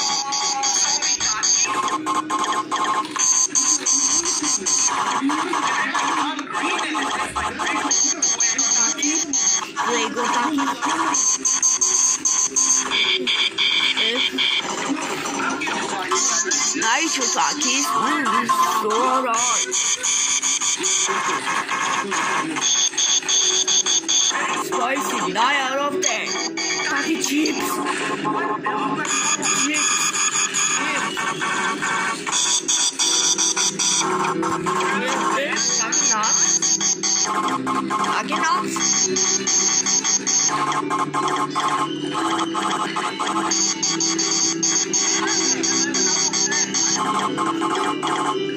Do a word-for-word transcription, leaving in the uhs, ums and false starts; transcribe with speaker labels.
Speaker 1: Lego Taki. Nice Takis. Mm, so alright. Spicy, nine out of ten. Taki chips. Chips. Chips. Taki nuts. Taki nuts.